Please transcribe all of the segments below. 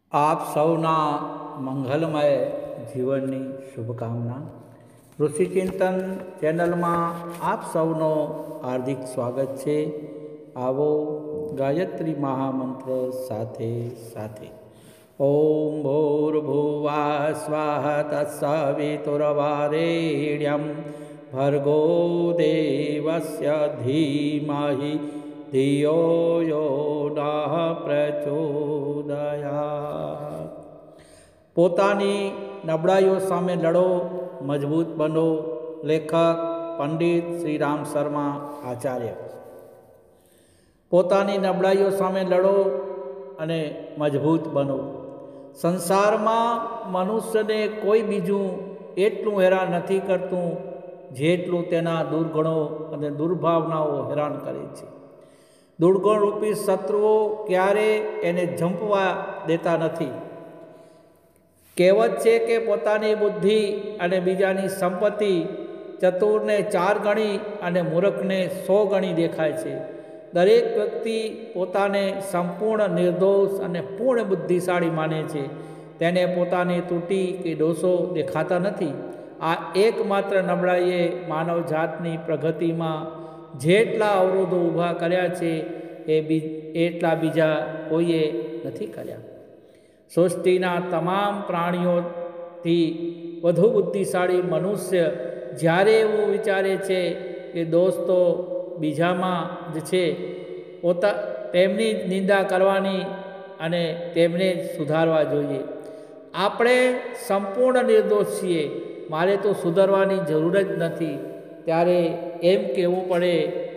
आप સૌના મંગલમય જીવનની શુભકામના ઋષિચિંતન ચેનલમાં આપ સૌનો હાર્દિક સ્વાગત છે। આવો ગાયત્રી મહામંત્ર સાથે સાથે ઓમ ભૂર્ભુવા સ્વાહા તત્સવિતુર્વરેણ્યં ભર્ગો દેવસ્ય ધીમહિ ધિયો યો નઃ પ્રચોદયાત। પોતાની નબળાઈઓ સામે લડો, મજબૂત બનો। લેખક પંડિત શ્રી રામ શર્મા આચાર્ય। પોતાની નબળાઈઓ સામે લડો અને મજબૂત બનો। સંસારમાં મનુષ્યને કોઈ બીજું એટલું હેરાન નથી કરતું જેટલું તેના દુર્ગુણો અને દુર્ભાવનાઓ હેરાન કરે છે। દુર્ગુણરૂપી શત્રુઓ ક્યારે એને ઝંપવા દેતા નથી। કહેવત છે કે પોતાની બુદ્ધિ અને બીજાની સંપત્તિ ચતુરને 4 ગણી અને મૂર્ખને 100 ગણી દેખાય છે। દરેક વ્યક્તિ પોતાને સંપૂર્ણ નિર્દોષ અને પૂર્ણ બુદ્ધિશાળી માને છે। તેને પોતાની ત્રુટિ કે દોષો દેખાતા નથી। આ એકમાત્ર નબળાઈએ માનવજાતની પ્રગતિમાં જેટલા અવરોધો ઊભા કર્યા છે એટલા બીજા કોઈએ નથી કર્યા। સૃષ્ટિના તમામ પ્રાણીઓથી વધુ બુદ્ધિશાળી મનુષ્ય જ્યારે એવું વિચારે છે કે દોષ તો બીજામાં જ છે, તેમની જ નિંદા કરવાની અને તેમને જ સુધારવા જોઈએ। આપણે સંપૂર્ણ નિર્દોષ છીએ, મારે તો સુધારવાની જરૂર જ નથી, ત્યારે એમ કહેવું પડે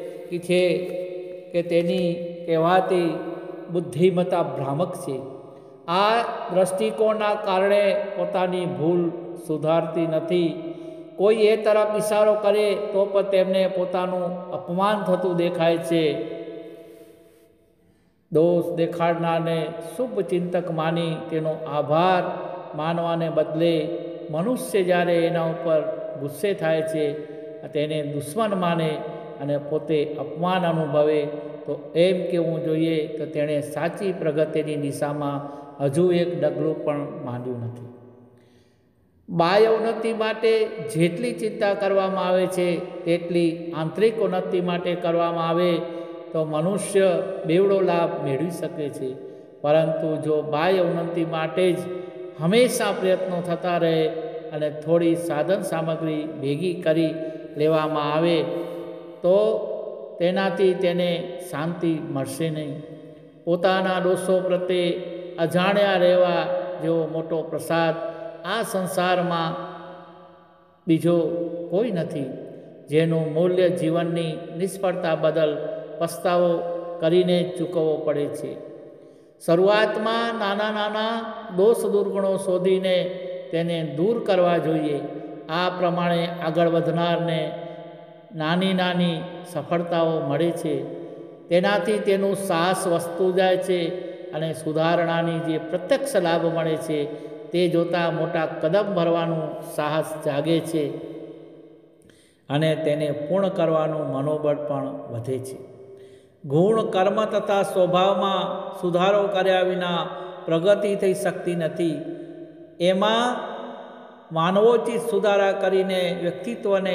કે તેની કહેવાતી બુદ્ધિમત્તા ભ્રામક છે। આ દ્રષ્ટિકોણના કારણે પોતાની ભૂલ સુધારતી નથી। કોઈ એ તરફ ઇશારો કરે તો પણ તેમને પોતાનું અપમાન થતું દેખાય છે। દોષ દેખાડનારને શુભ ચિંતક માની તેનો આભાર માનવાને બદલે મનુષ્ય જ્યારે એના ઉપર ગુસ્સે થાય છે, તેને દુશ્મન માને અને પોતે અપમાન અનુભવે તો એમ કહેવું જોઈએ કે તેણે સાચી પ્રગતિની દિશામાં હજુ એક ડગલું પણ માંડ્યું નથી। બાહ્ય ઉન્નતિ માટે જેટલી ચિંતા કરવામાં આવે છે તેટલી આંતરિક ઉન્નતિ માટે કરવામાં આવે તો મનુષ્ય બેવડો લાભ મેળવી શકે છે। પરંતુ જો બાહ્ય ઉન્નતિ માટે જ હંમેશા પ્રયત્નો થતા રહે અને થોડી સાધન સામગ્રી ભેગી કરી લેવામાં આવે તો તેનાથી તેને શાંતિ મળશે નહીં। પોતાના દોષો પ્રત્યે અજાણ્યા રહેવા જેવો મોટો પ્રસાદ આ સંસારમાં બીજો કોઈ નથી, જેનું મૂલ્ય જીવનની નિષ્ફળતા બદલ પસ્તાવો કરીને ચૂકવવો પડે છે। શરૂઆતમાં નાના નાના દોષ દુર્ગુણો શોધીને તેને દૂર કરવા જોઈએ। આ પ્રમાણે આગળ વધનારને નાની નાની સફળતાઓ મળે છે, તેનાથી તેનું સાહસ વધતું જાય છે અને સુધારણાની જે પ્રત્યક્ષ લાભ મળે છે તે જોતાં મોટા કદમ ભરવાનું સાહસ જાગે છે અને તેને પૂર્ણ કરવાનું મનોબળ પણ વધે છે। ગુણ, કર્મ તથા સ્વભાવમાં સુધારો કર્યા વિના પ્રગતિ થઈ શકતી નથી। એમાં માનવોચિત સુધારા કરીને વ્યક્તિત્વને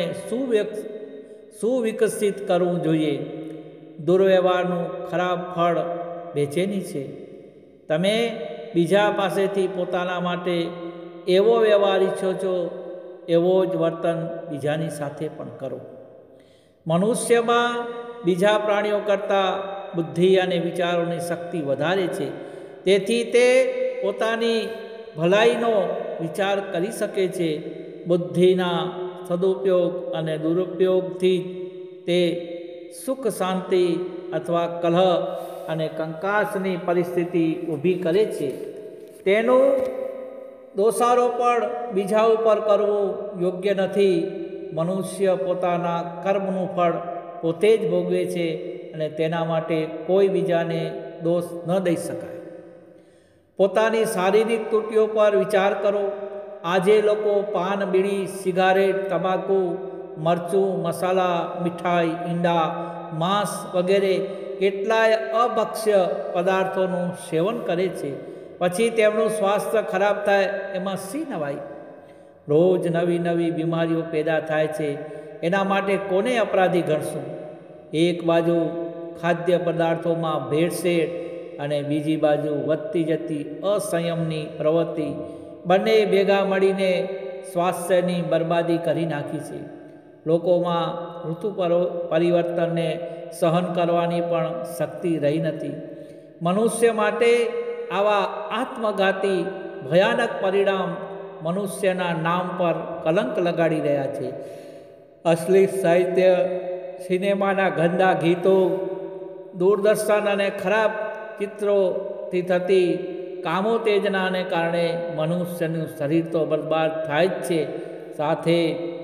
સુવિકસિત કરવું જોઈએ। દુર્વ્યવહારનું ખરાબ ફળ બેચેની છે। તમે બીજા પાસેથી પોતાના માટે એવો વ્યવહાર ઈચ્છો છો, એવો જ વર્તન બીજાની સાથે પણ કરો। મનુષ્યમાં બીજા પ્રાણીઓ કરતાં બુદ્ધિ અને વિચારોની શક્તિ વધારે છે, તેથી તે પોતાની ભલાઈનો વિચાર કરી શકે છે। બુદ્ધિના સદુપયોગ અને દુરુપયોગથી તે સુખ શાંતિ અથવા કલહ અને કંકાસની પરિસ્થિતિ ઊભી કરે છે। તેનું દોષારોપણ બીજા ઉપર કરવું યોગ્ય નથી। મનુષ્ય પોતાના કર્મનું ફળ પોતે જ ભોગવે છે અને તેના માટે કોઈ બીજાને દોષ ન દઈ શકાય। પોતાની શારીરિક ત્રુટિઓ પર વિચાર કરો। આજે લોકો પાન, બીડી, સિગારેટ, તમાકુ, મરચું, મસાલા, મીઠાઈ, ઈંડા, માંસ વગેરે કેટલાય અભક્ષ્ય પદાર્થોનું સેવન કરે છે। પછી તેમનું સ્વાસ્થ્ય ખરાબ થાય એમાં શી નવાઈ? રોજ નવી નવી બીમારીઓ પેદા થાય છે, એના માટે કોને અપરાધી ગણશું? એક બાજુ ખાદ્ય પદાર્થોમાં ભેળસેળ અને બીજી બાજુ વધતી જતી અસંયમની પ્રવૃત્તિ, બંને ભેગા મળીને સ્વાસ્થ્યની બરબાદી કરી નાખી છે. લોકોમાં ઋતુ પરિવર્તનને સહન કરવાની પણ શક્તિ રહી નથી. મનુષ્ય માટે આવા આત્મઘાતી ભયાનક પરિણામ મનુષ્યના નામ પર કલંક લગાડી રહ્યા છે. અશ્લીલ સાહિત્ય, સિનેમાના ગંદા ગીતો, દૂરદર્શન અને ખરાબ ચિત્રોથી થતી કામોત્તેજનાને કારણે મનુષ્યનું શરીર તો બરબાદ થાય જ છે, સાથે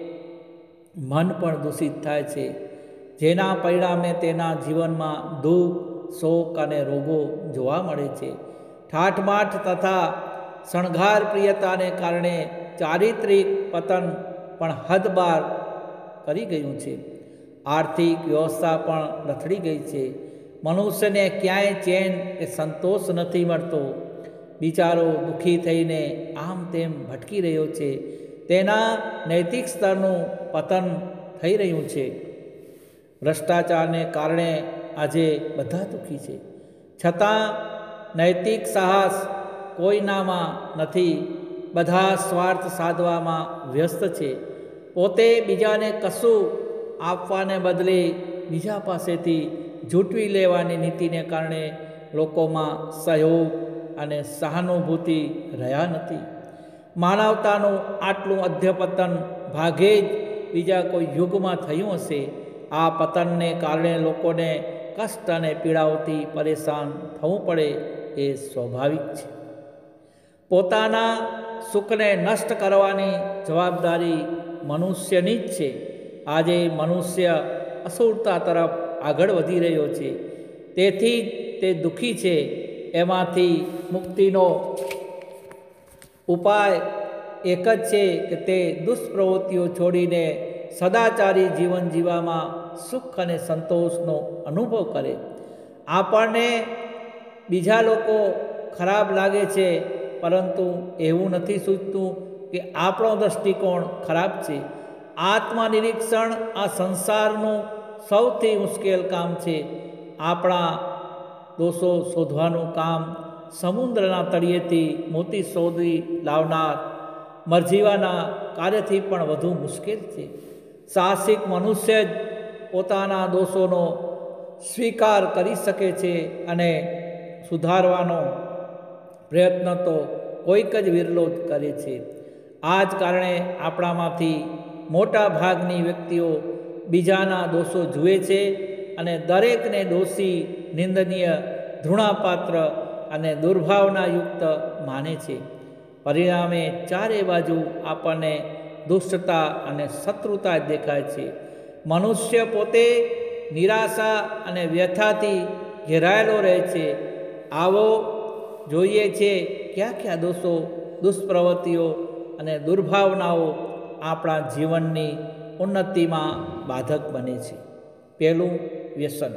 મન પણ દૂષિત થાય છે, જેના પરિણામે તેના જીવનમાં દુઃખ, શોક અને રોગો જોવા મળે છે. ઠાઠમાઠ તથા શણગાર પ્રિયતાને કારણે ચારિત્રિક પતન પણ હદ બહાર કરી ગયું છે. આર્થિક વ્યવસ્થા પણ લથડી ગઈ છે. મનુષ્યને ક્યાંય ચેન કે સંતોષ નથી મળતો. બિચારો દુઃખી થઈને આમ તેમ ભટકી રહ્યો છે. તેના નૈતિક સ્તરનું પતન થઈ રહ્યું છે. ભ્રષ્ટાચારને કારણે આજે બધા દુઃખી છે, છતાં નૈતિક સાહસ કોઈનામાં નથી. બધા સ્વાર્થ સાધવામાં વ્યસ્ત છે. પોતે બીજાને કશું આપવાને બદલે બીજા પાસેથી ઝૂંટવી લેવાની નીતિને કારણે લોકોમાં સહયોગ અને સહાનુભૂતિ રહ્યા નથી. માનવતાનું આટલું અધ્યપતન ભાગે જ બીજા કોઈ યુગમાં થયું હશે. આ પતનને કારણે લોકોને કષ્ટ અને પીડાઓથી પરેશાન થવું પડે એ સ્વાભાવિક છે. પોતાના સુખને નષ્ટ કરવાની જવાબદારી મનુષ્યની જ છે. આજે મનુષ્ય અસુરતા તરફ આગળ વધી રહ્યો છે, તેથી જ તે દુઃખી છે. એમાંથી મુક્તિનો ઉપાય એક જ છે કે તે દુષ્પ્રવૃત્તિઓ છોડીને સદાચારી જીવન જીવવામાં સુખ અને સંતોષનો અનુભવ કરે. આપણને બીજા લોકો ખરાબ લાગે છે, પરંતુ એવું નથી સૂચતું કે આપણો દૃષ્ટિકોણ ખરાબ છે. આત્મનિરીક્ષણ આ સંસારનું સૌથી મુશ્કેલ કામ છે. આપણા દોષો શોધવાનું કામ સમુદ્રના તળિયેથી મોતી શોધી લાવનાર મરજીવાના કાર્યથી પણ વધુ મુશ્કેલ છે. સાહસિક મનુષ્ય જ પોતાના દોષોનો સ્વીકાર કરી શકે છે અને સુધારવાનો પ્રયત્ન તો કોઈક જ વિરલો જ કરે છે. આ જ કારણે આપણામાંથી મોટા ભાગની વ્યક્તિઓ બીજાના દોષો જુએ છે અને દરેકને દોષી, નિંદનીય, ઘૃણાપાત્ર અને દુર્ભાવનાયુક્ત માને છે. પરિણામે ચારે બાજુ આપણને દુષ્ટતા અને શત્રુતા જ દેખાય છે. મનુષ્ય પોતે નિરાશા અને વ્યથાથી ઘેરાયેલો રહે છે. આવો જોઈએ છે કયા કયા દોષો, દુષ્પ્રવૃત્તિઓ અને દુર્ભાવનાઓ આપણા જીવનની ઉન્નતિમાં બાધક બને છે. પહેલું, વ્યસન.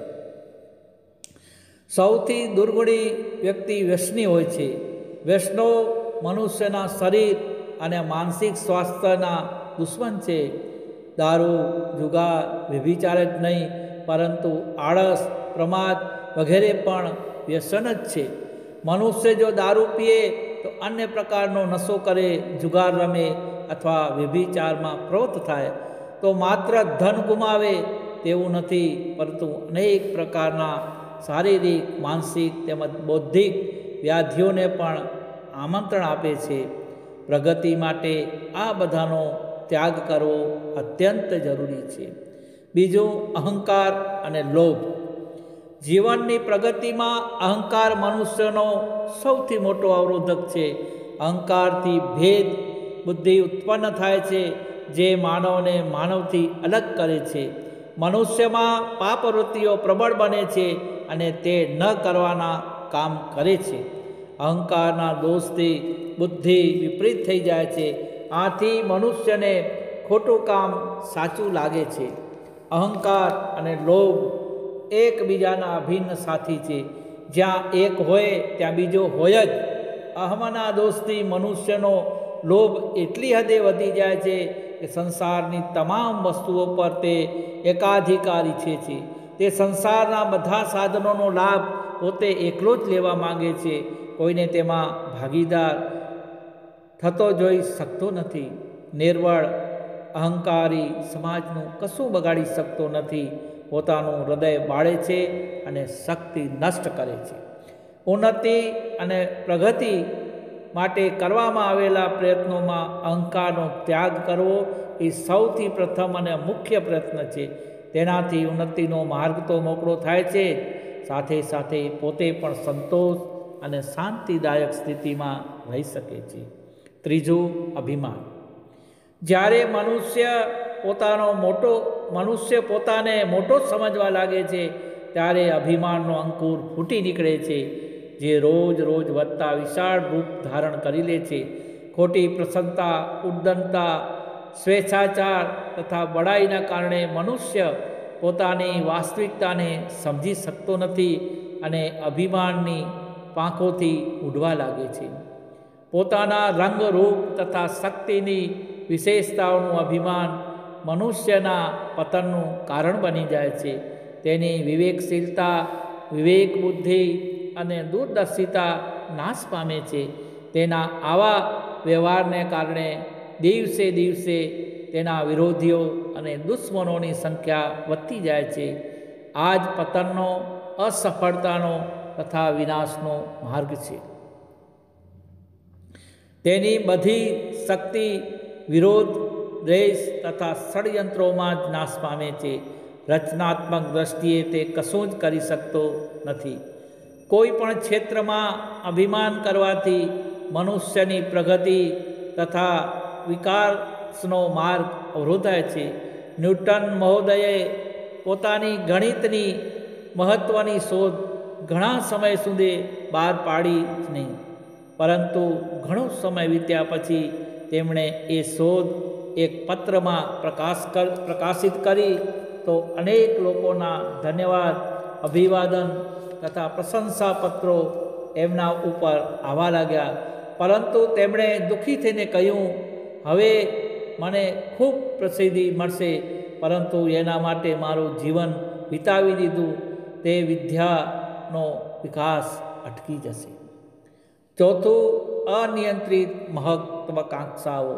સૌથી દુર્ગુણી વ્યક્તિ વ્યસની હોય છે. વ્યસનો મનુષ્યના શરીર અને માનસિક સ્વાસ્થ્યના દુશ્મન છે. દારૂ, જુગાર, વ્યભિચાર જ નહીં, પરંતુ આળસ, પ્રમાદ વગેરે પણ વ્યસન જ છે. મનુષ્ય જો દારૂ પીએ તો અન્ય પ્રકારનો નશો કરે, જુગાર રમે અથવા વ્યભિચારમાં પ્રવૃત્ત થાય તો માત્ર ધન ગુમાવે તેવું નથી, પરંતુ અનેક પ્રકારના શારીરિક, માનસિક તેમજ બૌદ્ધિક વ્યાધિઓને પણ આમંત્રણ આપે છે. પ્રગતિ માટે આ બધાનો ત્યાગ કરવો અત્યંત જરૂરી છે. બીજું, અહંકાર અને લોભ. જીવનની પ્રગતિમાં અહંકાર મનુષ્યનો સૌથી મોટો અવરોધક છે. અહંકારથી ભેદ બુદ્ધિ ઉત્પન્ન થાય છે, જે માનવને માનવથી અલગ કરે છે. મનુષ્યમાં પાપવૃત્તિઓ પ્રબળ બને છે અને તે ન કરવાના કામ કરે છે. અહંકારના દોષથી બુદ્ધિ વિપરીત થઈ જાય છે. આથી મનુષ્યને ખોટું કામ સાચું લાગે છે. અહંકાર અને લોભ એકબીજાના અભિન્ન સાથી છે. જ્યાં એક હોય ત્યાં બીજો હોય જ. અહમના દોષથી મનુષ્યનો લોભ એટલી હદે વધી જાય છે કે સંસારની તમામ વસ્તુઓ પર તે એકાધિકાર ઈચ્છે છે. તે સંસારના બધા સાધનોનો લાભ પોતે એકલો જ લેવા માંગે છે. કોઈને તેમાં ભાગીદાર થતો જોઈ શકતો નથી. નિર્બળ અહંકારી સમાજનું કશું બગાડી શકતો નથી. પોતાનું હૃદય બાળે છે અને શક્તિ નષ્ટ કરે છે. ઉન્નતિ અને પ્રગતિ માટે કરવામાં આવેલા પ્રયત્નોમાં અહંકારનો ત્યાગ કરવો એ સૌથી પ્રથમ અને મુખ્ય પ્રયત્ન છે. તેનાથી ઉન્નતિનો માર્ગ તો મોકળો થાય છે, સાથે સાથે પોતે પણ સંતોષ અને શાંતિદાયક સ્થિતિમાં રહી શકે છે. ત્રીજું, અભિમાન. જ્યારે મનુષ્ય પોતાને મોટો સમજવા લાગે છે ત્યારે અભિમાનનો અંકુર ફૂટી નીકળે છે, જે રોજ રોજ વધતા વિશાળ રૂપ ધારણ કરી લે છે. ખોટી પ્રસન્નતા, ઉદ્દંડતા, સ્વેચ્છાચાર તથા બડાઈના કારણે મનુષ્ય પોતાની વાસ્તવિકતાને સમજી શકતો નથી અને અભિમાનની પાંખોથી ઉડવા લાગે છે. પોતાના રંગ, રૂપ તથા શક્તિની વિશેષતાઓનું અભિમાન મનુષ્યના પતનનું કારણ બની જાય છે. તેની વિવેકશીલતા, વિવેક બુદ્ધિ અને દૂરદર્શિતા નાશ પામે છે. તેના આવા વ્યવહારને કારણે દિવસે દિવસે તેના વિરોધીઓ અને દુશ્મનોની સંખ્યા વધતી જાય છે. આ જ પતનનો, અસફળતાનો તથા વિનાશનો માર્ગ છે. તેની બધી શક્તિ વિરોધ, દ્વેષ તથા ષડયંત્રોમાં જ નાશ પામે છે. રચનાત્મક દ્રષ્ટિએ તે કશું જ કરી શકતો નથી. કોઈ પણ ક્ષેત્રમાં અભિમાન કરવાથી મનુષ્યની પ્રગતિ તથા વિકાસનો માર્ગ અવરોધાય છે. ન્યૂટન મહોદયે પોતાની ગણિતની મહત્ત્વની શોધ ઘણા સમય સુધી બહાર પાડી જ નહીં, પરંતુ ઘણો સમય વીત્યા પછી તેમણે એ શોધ એક પત્રમાં પ્રકાશિત કરી તો અનેક લોકોના ધન્યવાદ, અભિવાદન તથા પ્રશંસાપત્રો એમના ઉપર આવવા લાગ્યા. પરંતુ તેમણે દુઃખી થઈને કહ્યું, હવે મને ખૂબ પ્રસિદ્ધિ મળશે, પરંતુ એના માટે મારું જીવન વિતાવી દીધું તે વિદ્યાનો વિકાસ અટકી જશે. ચોથું, અનિયંત્રિત મહત્વાકાંક્ષાઓ.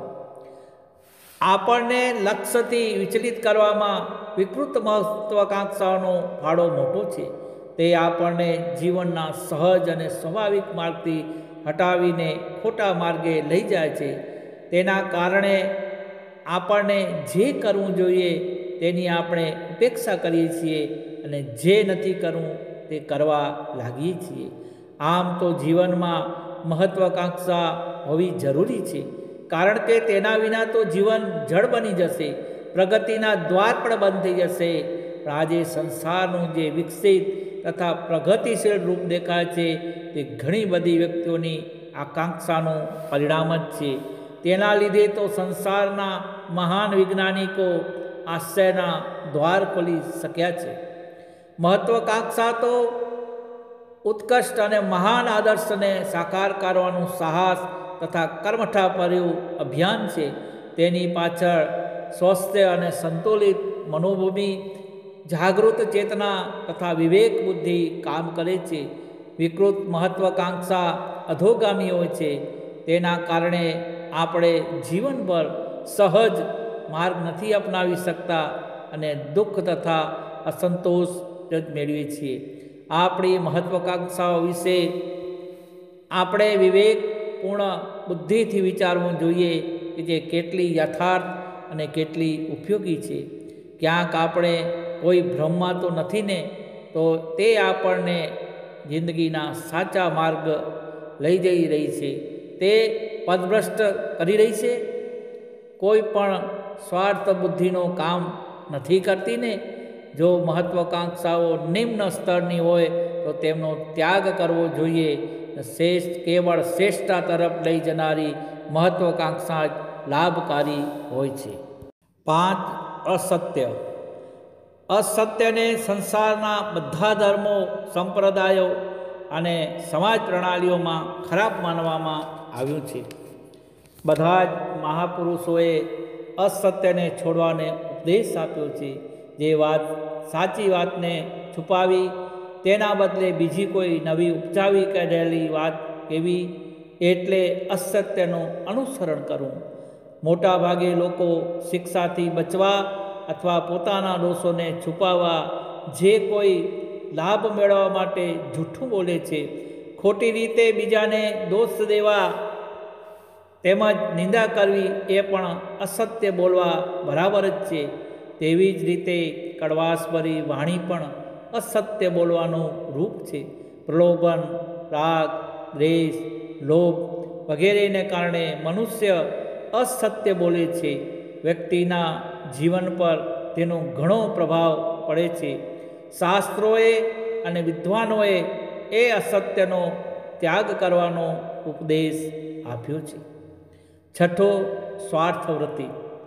આપણને લક્ષ્યથી વિચલિત કરવામાં વિકૃત મહત્વાકાંક્ષાઓનો ફાળો મોટો છે. તે આપણને જીવનના સહજ અને સ્વાભાવિક માર્ગથી હટાવીને ખોટા માર્ગે લઈ જાય છે. તેના કારણે આપણને જે કરવું જોઈએ તેની આપણે ઉપેક્ષા કરીએ છીએ અને જે નથી કરવું તે કરવા લાગીએ છીએ. આમ તો જીવનમાં મહત્વાકાંક્ષા હોવી જરૂરી છે, કારણ કે તેના વિના તો જીવન જળ બની જશે, પ્રગતિના દ્વાર પણ બંધ થઈ જશે. પણ આજે સંસારનું જે વિકસિત તથા પ્રગતિશીલ રૂપ દેખાય છે તે ઘણી બધી વ્યક્તિઓની આકાંક્ષાનું પરિણામ જ છે. તેના લીધે તો સંસારના મહાન વૈજ્ઞાનિકો આશ્ચર્યના દ્વાર ખોલી શક્યા છે. મહત્વાકાંક્ષા તો ઉત્કૃષ્ટ અને મહાન આદર્શને સાકાર કરવાનું સાહસ તથા કર્મઠાભર્યું અભિયાન છે. તેની પાછળ સ્વસ્થ અને સંતુલિત મનોભૂમિ, જાગૃત ચેતના તથા વિવેક બુદ્ધિ કામ કરે છે. વિકૃત મહત્વાકાંક્ષા અધોગામી હોય છે. તેના કારણે આપણે જીવનભર સહજ માર્ગ નથી અપનાવી શકતા અને દુઃખ તથા અસંતોષ જ મેળવીએ છીએ. આપણી મહત્વાકાંક્ષાઓ વિશે આપણે વિવેકપૂર્ણ બુદ્ધિથી વિચારવું જોઈએ કે જે કેટલી યથાર્થ અને કેટલી ઉપયોગી છે. ક્યાંક આપણે કોઈ ભ્રમમાં તો નથી ને? તો તે આપણને જિંદગીના સાચા માર્ગ લઈ જઈ રહી છે, તે પદભ્રષ્ટ કરી રહી છે? કોઈ પણ સ્વાર્થ બુદ્ધિનો કામ નથી કરતી ને? જો મહત્વાકાંક્ષાઓ નિમ્ન સ્તરની હોય તો તેમનો ત્યાગ કરવો જોઈએ. કેવળ શ્રેષ્ઠતા તરફ લઈ જનારી મહત્વાકાંક્ષા જ લાભકારી હોય છે. 5. અસત્ય. અસત્યને સંસારના બધા ધર્મો, સંપ્રદાયો અને સમાજ પ્રણાલીઓમાં ખરાબ માનવામાં આવ્યું છે. બધા જ મહાપુરુષોએ અસત્યને છોડવાને ઉપદેશ આપ્યો છે. જે વાત સાચી વાતને છુપાવી તેના બદલે બીજી કોઈ નવી ઉપજાવી કાઢેલી વાત કહેવી એટલે અસત્યનું અનુસરણ કરવું. મોટાભાગે લોકો શિક્ષાથી બચવા અથવા પોતાના દોષોને છુપાવવા જે કોઈ લાભ મેળવવા માટે જૂઠું બોલે છે, ખોટી રીતે બીજાને દોષ દેવા તેમજ નિંદા કરવી એ પણ અસત્ય બોલવા બરાબર જ છે. તેવી જ રીતે કડવાશભરી વાણી પણ અસત્ય બોલવાનું રૂપ છે. પ્રલોભન, રાગ, દ્વેષ, લોભ વગેરેને કારણે મનુષ્ય અસત્ય બોલે છે. વ્યક્તિના જીવન પર તેનો ઘણો પ્રભાવ પડે છે. શાસ્ત્રોએ અને વિદ્વાનોએ એ અસત્યનો ત્યાગ કરવાનો ઉપદેશ આપ્યો છે. છઠ્ઠો, સ્વાર્થવૃત્તિ.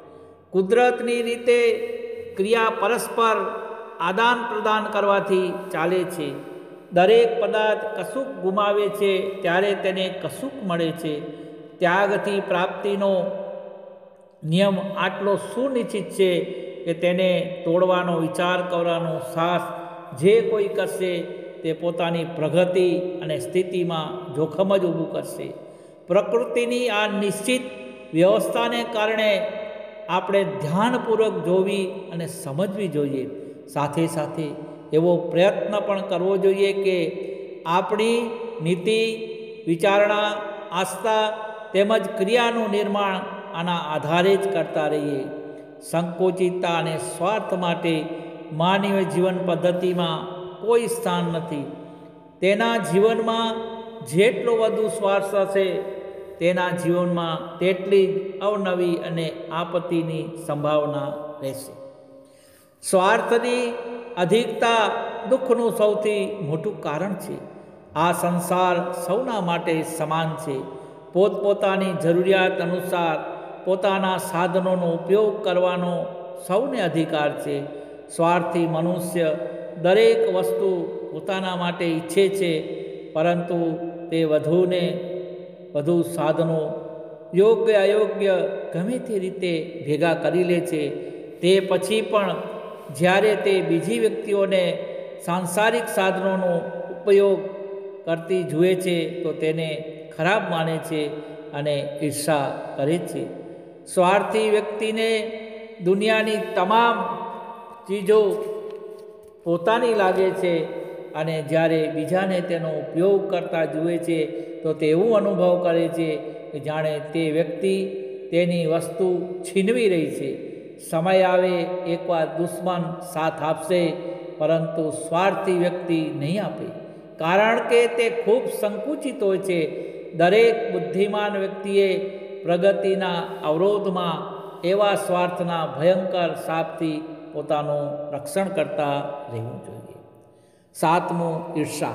કુદરતની રીતે ક્રિયા પરસ્પર આદાન પ્રદાન કરવાથી ચાલે છે. દરેક પદાર્થ કશુંક ગુમાવે છે ત્યારે તેને કશુંક મળે છે. ત્યાગથી પ્રાપ્તિનો નિયમ આટલો સુનિશ્ચિત છે કે તેને તોડવાનો વિચાર કરવાનો સાહસ જે કોઈ કરશે તે પોતાની પ્રગતિ અને સ્થિતિમાં જોખમ જ ઊભું કરશે. પ્રકૃતિની આ નિશ્ચિત વ્યવસ્થાને કારણે આપણે ધ્યાનપૂર્વક જોવી અને સમજવી જોઈએ. સાથે સાથે એવો પ્રયત્ન પણ કરવો જોઈએ કે આપણી નીતિ, વિચારણા, આસ્થા તેમજ ક્રિયાનું નિર્માણ આના આધારે જ કરતા રહીએ. સંકુચિતતા અને સ્વાર્થ માટે માનવીય જીવન પદ્ધતિમાં કોઈ સ્થાન નથી. તેના જીવનમાં જેટલો વધુ સ્વાર્થ હશે તેના જીવનમાં તેટલી જ અવનવી અને આપત્તિની સંભાવના રહેશે. સ્વાર્થની અધિકતા દુઃખનું સૌથી મોટું કારણ છે. આ સંસાર સૌના માટે સમાન છે. પોતપોતાની જરૂરિયાત અનુસાર પોતાના સાધનોનો ઉપયોગ કરવાનો સૌને અધિકાર છે. સ્વાર્થી મનુષ્ય દરેક વસ્તુ પોતાના માટે ઈચ્છે છે, પરંતુ તે વધુને વધુ સાધનો યોગ્ય અયોગ્ય ગમે તે રીતે ભેગા કરી લે છે. તે પછી પણ જ્યારે તે બીજી વ્યક્તિઓને સાંસારિક સાધનોનો ઉપયોગ કરતી જુએ છે તો તેને ખરાબ માને છે અને ઈર્ષા કરે છે. સ્વાર્થી વ્યક્તિને દુનિયાની તમામ ચીજો પોતાની લાગે છે અને જ્યારે બીજાને તેનો ઉપયોગ કરતા જુએ છે તો તે એવું અનુભવ કરે છે કે જાણે તે વ્યક્તિ તેની વસ્તુ છીનવી રહી છે. સમય આવે એકવાર દુશ્મન સાથ આપશે, પરંતુ સ્વાર્થી વ્યક્તિ નહીં આપે, કારણ કે તે ખૂબ સંકુચિત હોય છે. દરેક બુદ્ધિમાન વ્યક્તિએ પ્રગતિના અવરોધમાં એવા સ્વાર્થના ભયંકર શાપથી પોતાનું રક્ષણ કરતા રહેવું જોઈએ. સાતમું, ઈર્ષા.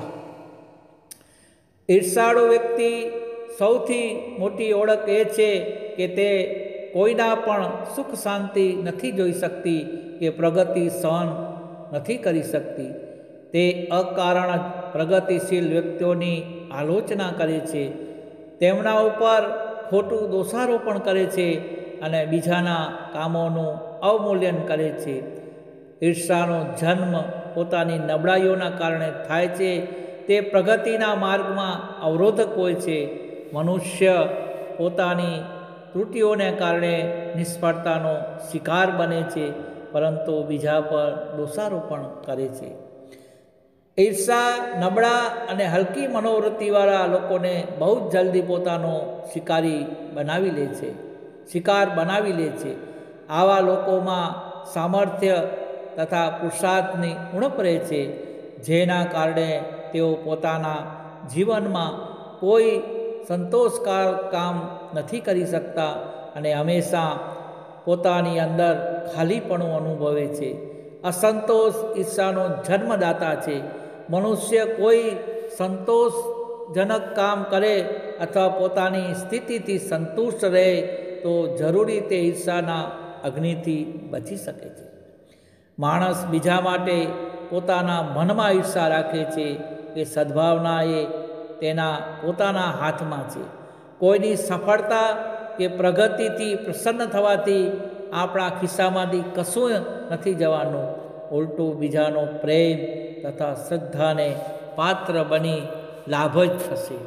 ઈર્ષાળુ વ્યક્તિ સૌથી મોટી ઓળખ એ છે કે તે કોઈના પણ સુખ શાંતિ નથી જોઈ શકતી કે પ્રગતિ સહન નથી કરી શકતી. તે અકારણ જ પ્રગતિશીલ વ્યક્તિઓની આલોચના કરે છે, તેમના ઉપર ખોટું દોષારોપણ કરે છે અને બીજાના કામોનું અવમૂલ્યન કરે છે. ઈર્ષાનો જન્મ પોતાની નબળાઈઓના કારણે થાય છે. તે પ્રગતિના માર્ગમાં અવરોધક હોય છે. મનુષ્ય પોતાની ત્રુટિઓને કારણે નિષ્ફળતાનો શિકાર બને છે, પરંતુ બીજા પર દોષારોપણ કરે છે. ઈર્ષા નબળા અને હલકી મનોવૃત્તિવાળા લોકોને બહુ જ જલ્દી પોતાનો શિકાર બનાવી લે છે. આવા લોકોમાં સામર્થ્ય તથા પુરુષાર્થની ઉણપ રહે છે, જેના કારણે તેઓ પોતાના જીવનમાં કોઈ સંતોષકારક કામ નથી કરી શકતા અને હંમેશા પોતાની અંદર ખાલીપણું અનુભવે છે. અસંતોષ ઈર્ષાનો જન્મદાતા છે. મનુષ્ય કોઈ સંતોષજનક કામ કરે અથવા પોતાની સ્થિતિથી સંતુષ્ટ રહે તો જરૂરી તે ઈર્ષાના અગ્નિથી બચી શકે છે. માણસ બીજા માટે પોતાના મનમાં ઈર્ષા રાખે છે કે સદ્ભાવના એ તેના પોતાના હાથમાં છે. કોઈની સફળતા કે પ્રગતિથી પ્રસન્ન થવાથી આપણા ખિસ્સામાંથી કશું નથી જવાનું. ઉલટું બીજાનો પ્રેમ તથા શ્રદ્ધાને પાત્ર બની લાભ જ થશે.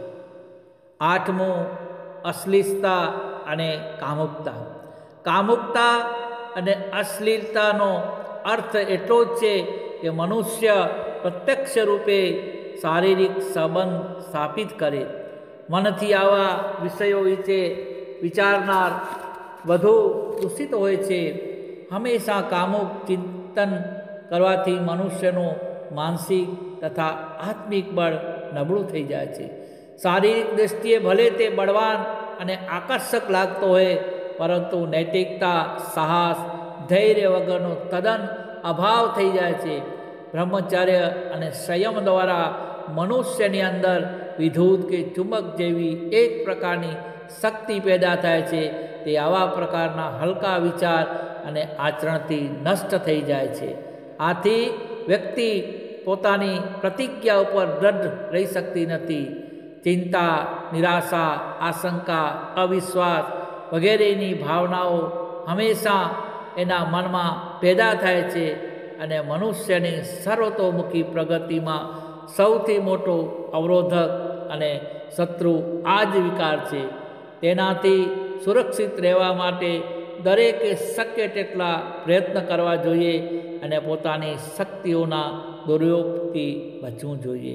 આઠમું, અશ્લીલતા અને કામુકતા. કામુકતા અને અશ્લીલતાનો અર્થ એટલો જ છે કે મનુષ્ય પ્રત્યક્ષ રૂપે શારીરિક સંબંધ સ્થાપિત કરે. મનથી આવા વિષયો વિશે વિચારનાર વધુ દૂષિત હોય છે. હંમેશા કામુક ચિંતન કરવાથી મનુષ્યનું માનસિક તથા આત્મિક બળ નબળું થઈ જાય છે. શારીરિક દૃષ્ટિએ ભલે તે બળવાન અને આકર્ષક લાગતો હોય, પરંતુ નૈતિકતા, સાહસ, ધૈર્ય વગરનો તદ્દન અભાવ થઈ જાય છે. બ્રહ્મચર્ય અને સંયમ દ્વારા મનુષ્યની અંદર વિદ્યુત કે ચુંબક જેવી એક પ્રકારની શક્તિ પેદા થાય છે. તે આવા પ્રકારના હલકા વિચાર અને આચરણથી નષ્ટ થઈ જાય છે. આથી વ્યક્તિ પોતાની પ્રતિજ્ઞા ઉપર દ્રઢ રહી શકતી નથી. ચિંતા, નિરાશા, આશંકા, અવિશ્વાસ વગેરેની ભાવનાઓ હંમેશા એના મનમાં પેદા થાય છે અને મનુષ્યની સર્વતોમુખી પ્રગતિમાં સૌથી મોટો અવરોધક અને શત્રુ આ જ વિકાર છે. તેનાથી સુરક્ષિત રહેવા માટે દરેકે શક્ય તેટલા પ્રયત્ન કરવા જોઈએ અને પોતાની શક્તિઓના દુરુપયોગથી બચવું જોઈએ.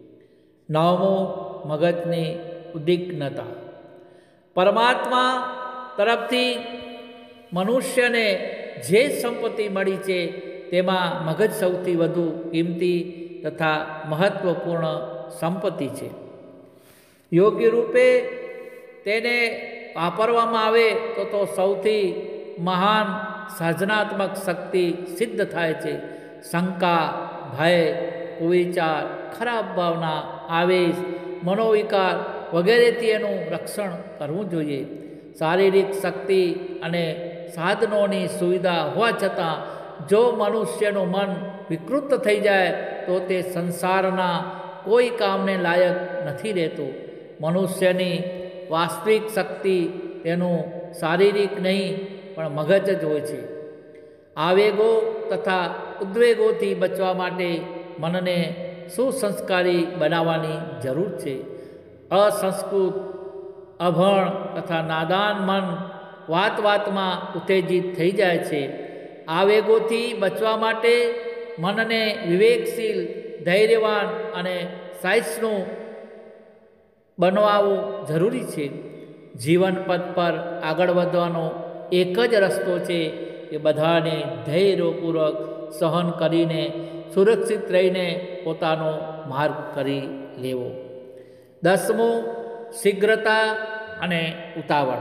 નવમું, મગજની ઉદ્વિગ્નતા. પરમાત્મા તરફથી મનુષ્યને જે સંપત્તિ મળી છે તેમાં મગજ સૌથી વધુ કિંમતી તથા મહત્વપૂર્ણ સંપત્તિ છે. યોગ્ય રૂપે તેને વાપરવામાં આવે તો સૌથી મહાન સર્જનાત્મક શક્તિ સિદ્ધ થાય છે. શંકા, ભય, કુવિચાર, ખરાબ ભાવના, આવેશ, મનોવિકાર વગેરેથી એનું રક્ષણ કરવું જોઈએ. શારીરિક શક્તિ અને સાધનોની સુવિધા હોવા છતાં જો મનુષ્યનું મન વિકૃત થઈ જાય તો તે સંસારના કોઈ કામને લાયક નથી રહેતું. મનુષ્યની વાસ્તવિક શક્તિ તેનું શારીરિક નહીં પણ મગજ જ હોય છે. આવેગો તથા ઉદ્વેગોથી બચવા માટે મનને સુસંસ્કારી બનાવવાની જરૂર છે. અસંસ્કૃત, અભણ તથા નાદાન મન વાત વાતમાં ઉત્તેજિત થઈ જાય છે. આવેગોથી બચવા માટે મનને વિવેકશીલ, ધૈર્યવાન અને સહિષ્ણુ બનાવવું જરૂરી છે. જીવન પથ પર આગળ વધવાનો એક જ રસ્તો છે કે બધાને ધૈર્યપૂર્વક સહન કરીને સુરક્ષિત રહીને પોતાનો માર્ગ કરી લેવો. દસમું, શીઘ્રતા અને ઉતાવળ.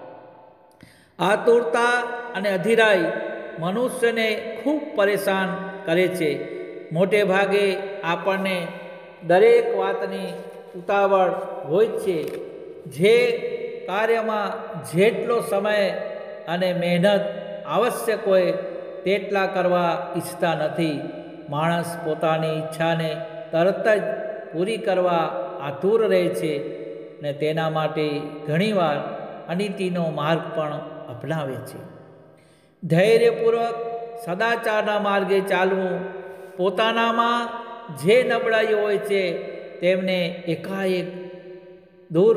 આતુરતા અને અધીરાઈ મનુષ્યને ખૂબ પરેશાન કરે છે. મોટે ભાગે આપણને દરેક વાતની ઉતાવળ હોય છે. જે કાર્યમાં જેટલો સમય અને મહેનત આવશ્યક હોય તેટલા કરવા ઈચ્છતા નથી. માણસ પોતાની ઈચ્છાને તરત જ પૂરી કરવા આતુર રહે છે ને તેના માટે ઘણીવાર અનીતિનો માર્ગ પણ અપનાવે છે. ધૈર્યપૂર્વક સદાચારના માર્ગે ચાલવું, પોતાનામાં જે નબળાઈઓ હોય છે તેમને એકાએક દૂર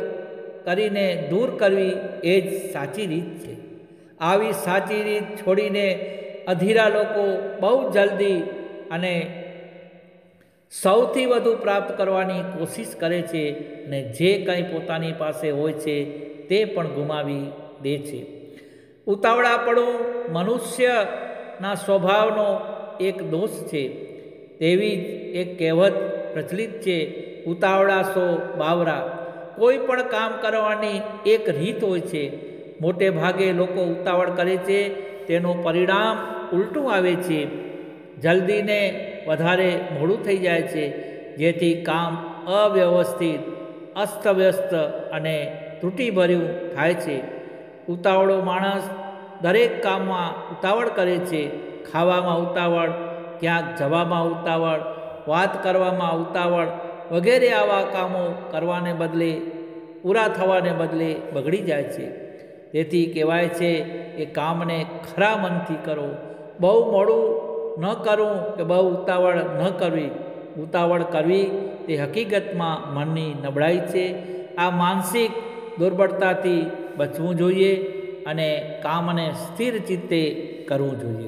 કરવી એ જ સાચી રીત છે. આવી સાચી રીત છોડીને અધીરા લોકો બહુ જલ્દી અને સૌથી વધુ પ્રાપ્ત કરવાની કોશિશ કરે છે અને જે કંઈ પોતાની પાસે હોય છે તે પણ ગુમાવી દે છે. ઉતાવળાપણું મનુષ્યના સ્વભાવનો એક દોષ છે. તેવી જ એક કહેવત પ્રચલિત છે, ઉતાવળા સો બાવરા. કોઈ પણ કામ કરવાની એક રીત હોય છે. મોટે ભાગે લોકો ઉતાવળ કરે છે, તેનું પરિણામ ઉલટું આવે છે. જલ્દીને વધારે મોડું થઈ જાય છે, જેથી કામ અવ્યવસ્થિત, અસ્તવ્યસ્ત અને ત્રુટિભર્યું થાય છે. ઉતાવળો માણસ દરેક કામમાં ઉતાવળ કરે છે. ખાવામાં ઉતાવળ, ક્યાંક જવામાં ઉતાવળ, વાત કરવામાં ઉતાવળ વગેરે આવા કામો કરવાને બદલે પૂરા થવાને બદલે બગડી જાય છે. તેથી કહેવાય છે કે કામને ખરા મનથી કરો. બહુ મોડું ન કરવું કે બહુ ઉતાવળ ન કરવી. ઉતાવળ કરવી તે હકીકતમાં મનની નબળાઈ છે. આ માનસિક દુર્બળતાથી બચવું જોઈએ અને કામને સ્થિર ચિત્તે કરવું જોઈએ.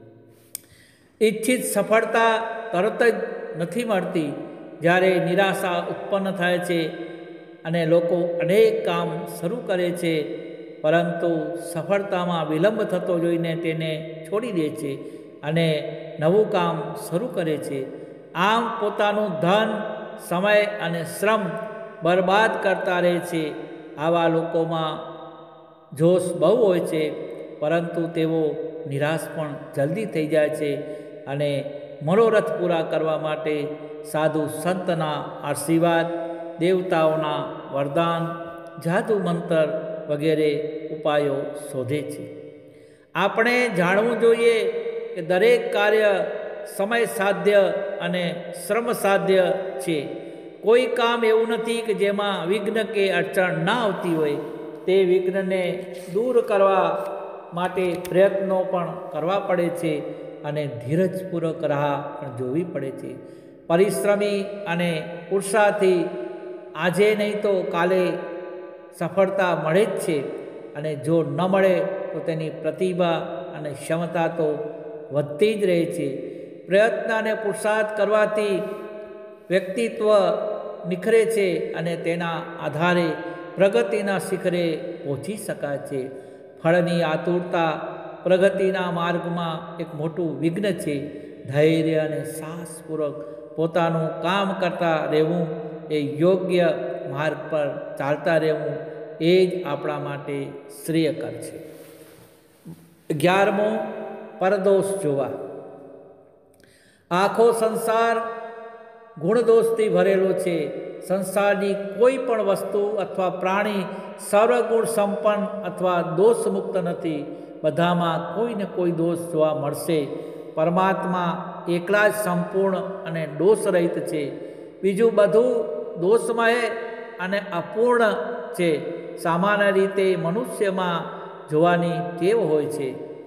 ઈચ્છિત સફળતા તરત જ નથી મળતી. જ્યારે નિરાશા ઉત્પન્ન થાય છે અને લોકો અનેક કામ શરૂ કરે છે પરંતુ સફળતામાં વિલંબ થતો જોઈને તેને છોડી દે છે અને નવું કામ શરૂ કરે છે. આમ પોતાનું ધન, સમય અને શ્રમ બરબાદ કરતા રહે છે. આવા લોકોમાં જોશ બહુ હોય છે પરંતુ તેઓ નિરાશ પણ જલ્દી થઈ જાય છે અને મનોરથ પૂરા કરવા માટે સાધુ સંતના આશીર્વાદ, દેવતાઓના વરદાન, જાદુ મંત્ર વગેરે ઉપાયો શોધે છે. આપણે જાણવું જોઈએ કે દરેક કાર્ય સમય સાધ્ય અને શ્રમ સાધ્ય છે. કોઈ કામ એવું નથી કે જેમાં વિઘ્ન કે અડચણ ના આવતી હોય. તે વિઘ્નને દૂર કરવા માટે પ્રયત્નો પણ કરવા પડે છે અને ધીરજપૂર્વક રાહ પણ જોવી પડે છે. પરિશ્રમી અને ઉત્સાહથી આજે નહીં તો કાલે સફળતા મળે જ છે અને જો ન મળે તો તેની પ્રતિભા અને ક્ષમતા તો વધતી જ રહે છે. પ્રયત્ન અને પુરુષાર્થ કરવાથી વ્યક્તિત્વ નિખરે છે અને તેના આધારે પ્રગતિના શિખરે પહોંચી શકાય છે. ફળની આતુરતા પ્રગતિના માર્ગમાં એક મોટું વિઘ્ન છે. ધૈર્ય અને સાહસપૂર્વક પોતાનું કામ કરતા રહેવું, એ યોગ્ય માર્ગ પર ચાલતા રહેવું, એ જ આપણા માટે શ્રેયકર છે. 11મો, પરદોષ જોવા. આખો સંસાર ગુણદોષથી ભરેલો છે. સંસારની કોઈ પણ વસ્તુ અથવા પ્રાણી સર્વગુણ સંપન્ન અથવા દોષમુક્ત નથી. બધામાં કોઈને કોઈ દોષ જોવા મળશે. પરમાત્મા એકલા જ સંપૂર્ણ અને દોષરહિત છે. બીજું બધું દોષમય અને અપૂર્ણ છે. સામાન્ય રીતે મનુષ્યમાં જોવાની ટેવ હોય છે.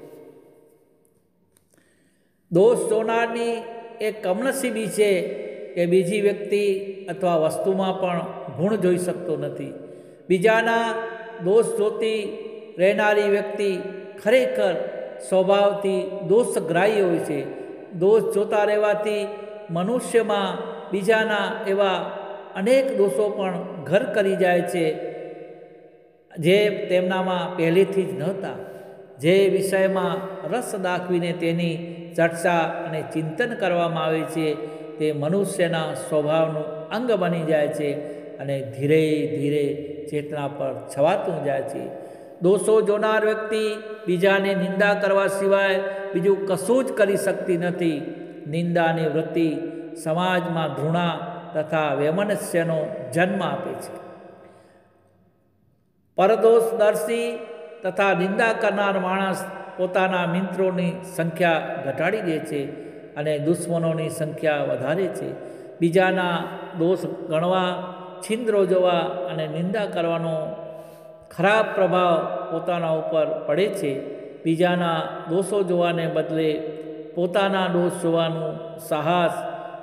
દોષ જોનારની એ કમનસીબી છે કે બીજી વ્યક્તિ અથવા વસ્તુમાં પણ ગુણ જોઈ શકતો નથી. બીજાના દોષ જોતી રહેનારી વ્યક્તિ ખરેખર સ્વભાવથી દોષગ્રાહી હોય છે. દોષ જોતા રહેવાથી મનુષ્યમાં બીજાના એવા અનેક દોષો પણ ઘર કરી જાય છે જે તેમનામાં પહેલેથી જ નહોતા. જે વિષયમાં રસ દાખવીને તેની ચર્ચા અને ચિંતન કરવામાં આવે છે તે મનુષ્યના સ્વભાવનું અંગ બની જાય છે અને ધીરે ધીરે ચેતના પર છવાતું જાય છે. દોષો જોનાર વ્યક્તિ બીજાને નિંદા કરવા સિવાય બીજું કશું જ કરી શકતી નથી. નિંદાની વૃત્તિ સમાજમાં ઘૃણા તથા વૈમનસ્યનો જન્મ આપે છે. પરદોષદર્શી તથા નિંદા કરનાર માણસ પોતાના મિત્રોની સંખ્યા ઘટાડી દે છે અને દુશ્મનોની સંખ્યા વધારે છે. બીજાના દોષ ગણવા, છિદ્રો જોવા અને નિંદા કરવાનો ખરાબ પ્રભાવ પોતાના ઉપર પડે છે. બીજાના દોષો જોવાને બદલે પોતાના દોષ જોવાનું સાહસ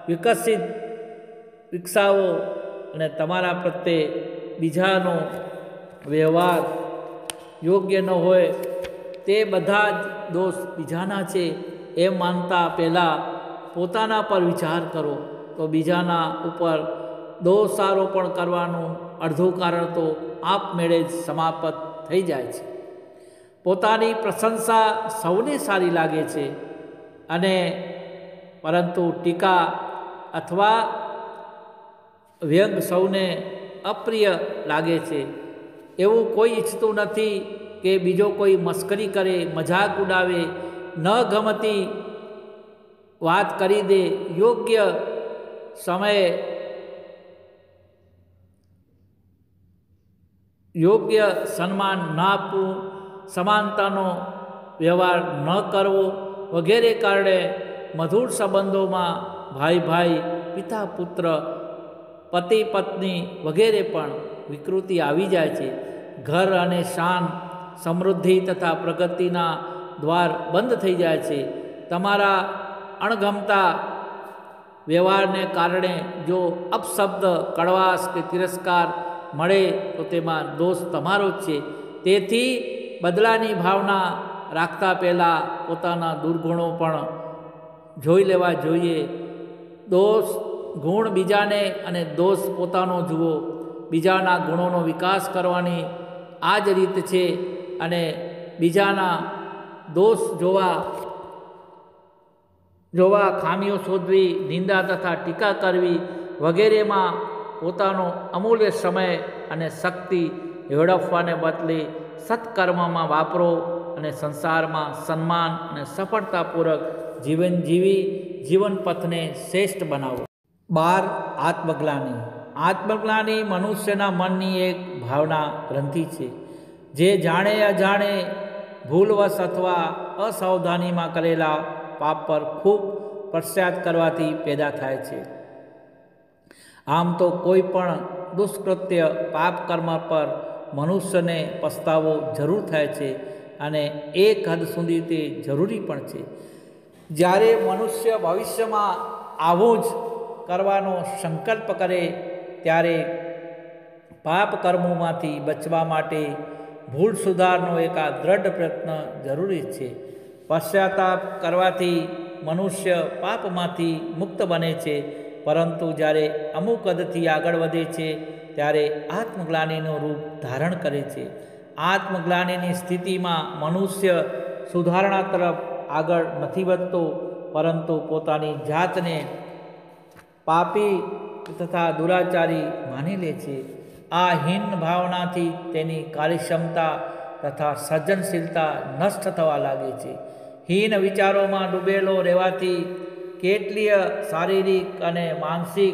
વિકસાવો અને તમારા પ્રત્યે બીજાનો વ્યવહાર યોગ્ય ન હોય, તે બધા જ દોષ બીજાના છે એમ માનતા પહેલાં પોતાના પર વિચાર કરો તો બીજાના ઉપર દોષારોપણ કરવાનું અડધું કારણ તો આપમેળે જ સમાપ્ત થઈ જાય છે. પોતાની પ્રશંસા સૌને સારી લાગે છે અને પરંતુ ટીકા અથવા વ્યંગ સૌને અપ્રિય લાગે છે. એવું કોઈ ઈચ્છતું નથી કે બીજો કોઈ મસ્કરી કરે, મજાક ઉડાવે, ન ગમતી વાત કરી દે. યોગ્ય સમયે યોગ્ય સન્માન ન આપવું, સમાનતાનો વ્યવહાર ન કરવો વગેરે કારણે મધુર સંબંધોમાં ભાઈ ભાઈ, પિતા પુત્ર, પતિ પત્ની વગેરે પણ વિકૃતિ આવી જાય છે. ઘર અને શાન, સમૃદ્ધિ તથા પ્રગતિના દ્વાર બંધ થઈ જાય છે. તમારા અણગમતા વ્યવહારને કારણે જો અપશબ્દ, કડવાશ કે તિરસ્કાર મળે તો તેમાં દોષ તમારો જ છે. તેથી બદલાની ભાવના રાખતા પહેલાં પોતાના દુર્ગુણો પણ જોઈ લેવા જોઈએ. દોષ ગુણ બીજાને અને દોષ પોતાનો જુઓ. બીજાના ગુણોનો વિકાસ કરવાની આ જ રીત છે. અને બીજાના દોષ જોવા, ખામીઓ શોધવી, નિંદા તથા ટીકા કરવી વગેરેમાં પોતાનો અમૂલ્ય સમય અને શક્તિ વેડફવાને બદલે સત્કર્મમાં વાપરો અને સંસારમાં સન્માન અને સફળતાપૂર્વક જીવન જીવી જીવન પથને શ્રેષ્ઠ બનાવો. 12. આત્મગ્લાનિ. આત્મગ્લાનિ મનુષ્યના મનની એક ભાવના ગ્રંથિ છે, જે જાણે અજાણે, ભૂલવશ અથવા અસાવધાનીમાં કરેલા પાપ પર ખૂબ પશ્ચાત કરવાથી પેદા થાય છે. આમ તો કોઈ પણ દુષ્કૃત્ય, પાપ કર્મ પર મનુષ્યને પસ્તાવો જરૂર થાય છે અને એક હદ સુધી તે જરૂરી પણ છે. જ્યારે મનુષ્ય ભવિષ્યમાં આવું જ કરવાનો સંકલ્પ કરે ત્યારે પાપ કર્મોમાંથી બચવા માટે ભૂલ સુધારનો એક આ દ્રઢ પ્રયત્ન જરૂરી છે. પશ્ચાતાપ કરવાથી મનુષ્ય પાપમાંથી મુક્ત બને છે, પરંતુ જ્યારે અમુક હદથી આગળ વધે છે ત્યારે આત્મગ્લાનિનું રૂપ ધારણ કરે છે. આત્મગ્લાનિની સ્થિતિમાં મનુષ્ય સુધારણા તરફ આગળ નથી વધતો, પરંતુ પોતાની જાતને પાપી તથા દુરાચારી માની લે છે. આ હીન ભાવનાથી તેની કાર્યક્ષમતા તથા સર્જનશીલતા નષ્ટ થવા લાગે છે. હીન વિચારોમાં ડૂબેલો રહેવાથી કેટલીય શારીરિક અને માનસિક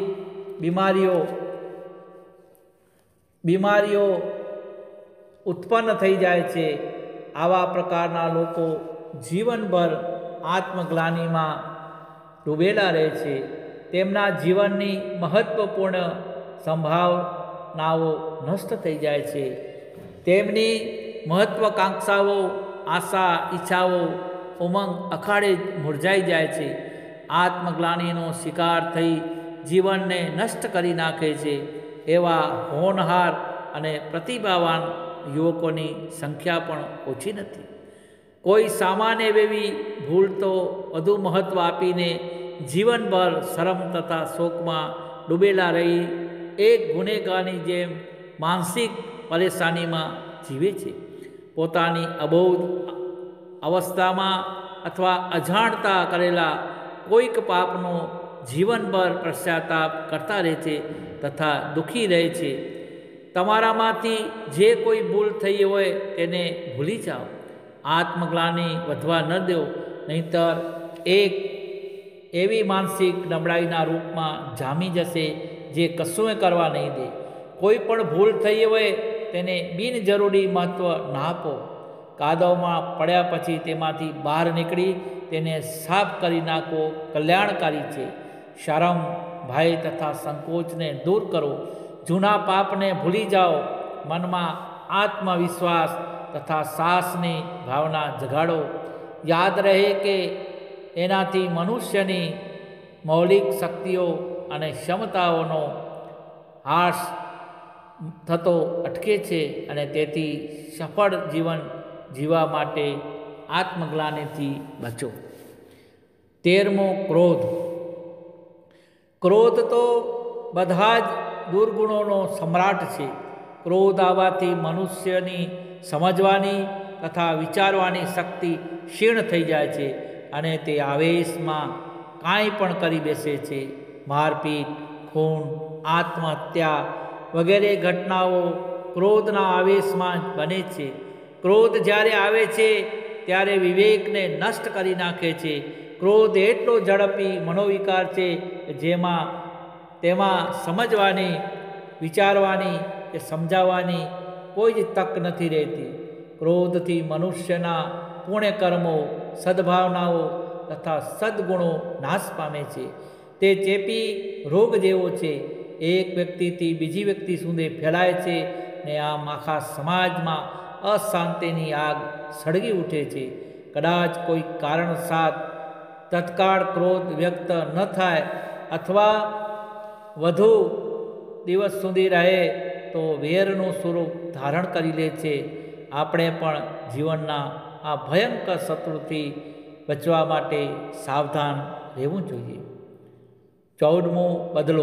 બીમારીઓ ઉત્પન્ન થઈ જાય છે. આવા પ્રકારના લોકો જીવનભર આત્મગ્લાનિમાં ડૂબેલા રહે છે. તેમના જીવનની મહત્વપૂર્ણ સંભાવનાઓ નષ્ટ થઈ જાય છે. તેમની મહત્વાકાંક્ષાઓ, આશા, ઈચ્છાઓ, ઉમંગ અખાડે મુરઝાઈ જાય છે. આત્મગ્લાનિનો શિકાર થઈ જીવનને નષ્ટ કરી નાખે છે એવા હોનહાર અને પ્રતિભાવાન યુવકોની સંખ્યા પણ ઓછી નથી. કોઈ સામાન્ય એવી ભૂલ તો વધુ મહત્ત્વ આપીને જીવનભર શરમ તથા શોકમાં ડૂબેલા રહી એક ગુનેગારની જેમ માનસિક પરેશાનીમાં જીવે છે. પોતાની અબોધ અવસ્થામાં અથવા અજાણતા કરેલા કોઈક પાપનો જીવનભર પશ્ચાતાપ કરતા રહે છે તથા દુઃખી રહે છે. તમારામાંથી જે કોઈ ભૂલ થઈ હોય તેને ભૂલી જાઓ. આત્મગ્લાનિ વધવા ન દો, નહીંતર એક એવી માનસિક નબળાઈના રૂપમાં જામી જશે જે કશું કરવા નહીં દે. કોઈ પણ ભૂલ થઈ હોય તેને બિનજરૂરી મહત્ત્વ ના આપો. કાદવમાં પડ્યા પછી તેમાંથી બહાર નીકળી તેને સાફ કરી નાખવો કલ્યાણકારી છે. શરમ, ભય તથા સંકોચને દૂર કરો. જૂના પાપને ભૂલી જાઓ. મનમાં આત્મવિશ્વાસ તથા સાહસની ભાવના જગાડો. યાદ રહે કે એનાથી મનુષ્યની મૌલિક શક્તિઓ અને ક્ષમતાઓનો હાસ થતો અટકે છે અને તેથી સફળ જીવન જીવવા માટે આત્મગ્લાનિથી બચો. 13. ક્રોધ. ક્રોધ તો બધા જ દુર્ગુણોનો સમ્રાટ છે. ક્રોધ આવવાથી મનુષ્યની સમજવાની તથા વિચારવાની શક્તિ ક્ષીણ થઈ જાય છે અને તે આવેશમાં કાંઈ પણ કરી બેસે છે. મારપીટ, ખૂન, આત્મહત્યા વગેરે ઘટનાઓ ક્રોધના આવેશમાં જ બને છે. ક્રોધ જ્યારે આવે છે ત્યારે વિવેકને નષ્ટ કરી નાખે છે. ક્રોધ એટલો ઝડપી મનોવિકાર છે તેમાં સમજવાની, વિચારવાની કે સમજાવવાની કોઈ જ તક નથી રહેતી. ક્રોધથી મનુષ્યના પુણ્યકર્મો, સદ્ભાવનાઓ તથા સદ્ગુણો નાશ પામે છે. તે ચેપી રોગ જેવો છે. એક વ્યક્તિથી બીજી વ્યક્તિ સુધી ફેલાય છે ને આમ આખા સમાજમાં અશાંતિની આગ સળગી ઉઠે છે. કદાચ કોઈ કારણસાર તત્કાળ ક્રોધ વ્યક્ત ન થાય અથવા વધુ દિવસ સુધી રહે તો વેરનું સ્વરૂપ ધારણ કરી લે છે. આપણે પણ જીવનના આ ભયંકર શત્રુથી બચવા માટે સાવધાન રહેવું જોઈએ. 14મો બદલો.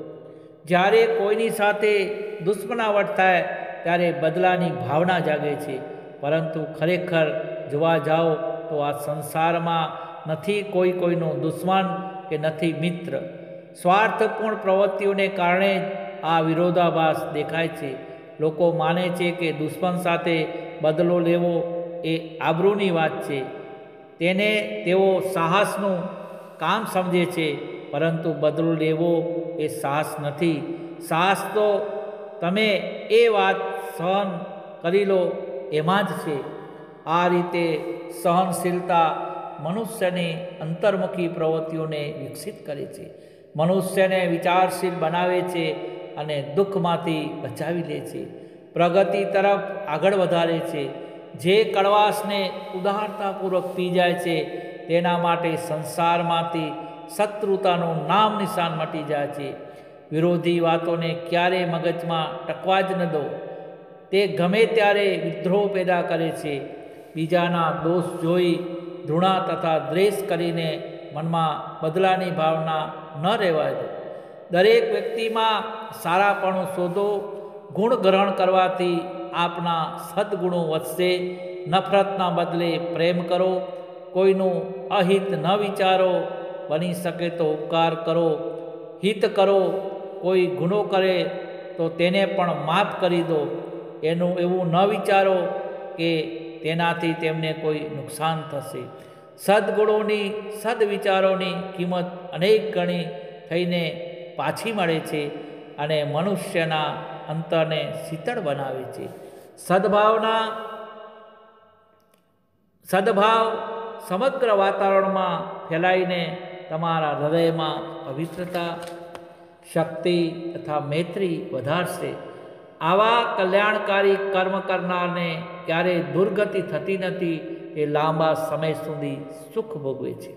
જ્યારે કોઈની સાથે દુશ્મનાવટ થાય ત્યારે બદલાની ભાવના જાગે છે. પરંતુ ખરેખર જોવા જાઓ તો આ સંસારમાં નથી કોઈનો દુશ્મન કે નથી મિત્ર. સ્વાર્થપૂર્ણ પ્રવૃત્તિઓને કારણે જ આ વિરોધાભાસ દેખાય છે. લોકો માને છે કે દુશ્મન સાથે બદલો લેવો એ આબરૂની વાત છે. તેને તેઓ સાહસનું કામ સમજે છે. પરંતુ બદલો લેવો એ સાહસ નથી. સાહસ તો તમે એ વાત સહન કરી લો એમાં જ છે. આ રીતે સહનશીલતા મનુષ્યની અંતર્મુખી પ્રવૃત્તિઓને વિકસિત કરે છે, મનુષ્યને વિચારશીલ બનાવે છે અને દુઃખમાંથી બચાવી લે છે, પ્રગતિ તરફ આગળ વધારે છે. જે કડવાશને ઉદારતાપૂર્વક પી જાય છે તેના માટે સંસારમાંથી શત્રુતાનું નામ નિશાન મટી જાય છે. વિરોધી વાતોને ક્યારેય મગજમાં ટકવા જ ન દો. તે ગમે ત્યારે વિદ્રોહ પેદા કરે છે. બીજાના દોષ જોઈ ધૃણા તથા દ્વેષ કરીને મનમાં બદલાની ભાવના ન રહેવા દો. દરેક વ્યક્તિમાં સારાપણું શોધો. ગુણ ગ્રહણ કરવાથી આપના સદગુણો વધશે. નફરતના બદલે પ્રેમ કરો. કોઈનું અહિત ન વિચારો. બની શકે તો ઉપકાર કરો, હિત કરો. કોઈ ગુનો કરે તો તેને પણ માફ કરી દો. એવું ન વિચારો કે તેનાથી તેમને કોઈ નુકસાન થશે. સદગુણોની સદવિચારોની કિંમત અનેક ગણી થઈને પાછી મળે છે અને મનુષ્યના અંતરને શીતળ બનાવે છે. સદભાવ સમગ્ર વાતાવરણમાં ફેલાઈને તમારા હૃદયમાં પવિત્રતા, શક્તિ તથા મૈત્રી વધારશે. આવા કલ્યાણકારી કર્મ કરનારને ક્યારેય દુર્ગતિ થતી નથી. તે લાંબા સમય સુધી સુખ ભોગવે છે.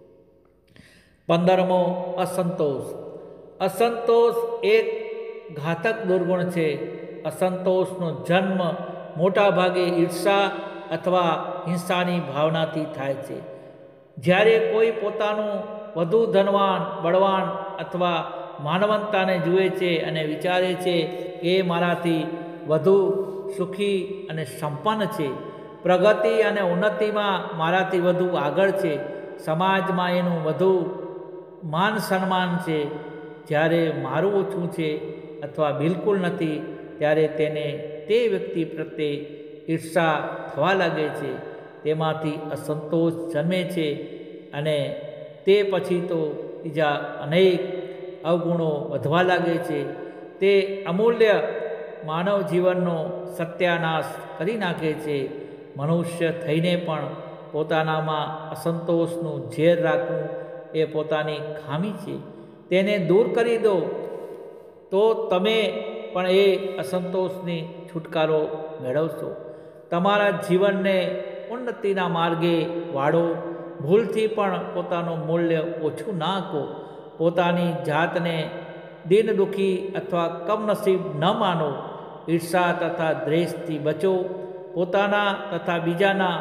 15મો અસંતોષ. અસંતોષ એક ઘાતક દુર્ગુણ છે. અસંતોષનો જન્મ મોટાભાગે ઈર્ષા અથવા હિંસાની ભાવનાથી થાય છે. જ્યારે કોઈ પોતાનું વધુ ધનવાન, બળવાન અથવા માનવંતાને જુએ છે અને વિચારે છે કે એ મારાથી વધુ સુખી અને સંપન્ન છે, પ્રગતિ અને ઉન્નતિમાં મારાથી વધુ આગળ છે, સમાજમાં એનું વધુ માન સન્માન છે, જ્યારે મારું ઓછું છે અથવા બિલકુલ નથી, ત્યારે તેને તે વ્યક્તિ પ્રત્યે ઈર્ષા થવા લાગે છે. તેમાંથી અસંતોષ જન્મે છે અને તે પછી તો બીજા અનેક અવગુણો વધવા લાગે છે. તે અમૂલ્ય માનવ જીવનનો સત્યાનાશ કરી નાખે છે. મનુષ્ય થઈને પણ પોતાનામાં અસંતોષનું ઝેર રાખવું એ પોતાની ખામી છે. તેને દૂર કરી દો તો તમે પણ એ અસંતોષની છુટકારો મેળવશો. તમારા જીવનને ઉન્નતિના માર્ગે વાળો. ભૂલથી પણ પોતાનું મૂલ્ય ઓછું ના આંકો. પોતાની જાતને દિન દુઃખી અથવા કમનસીબ ન માનો. ઈર્ષા તથા દ્વેષથી બચો. પોતાના તથા બીજાના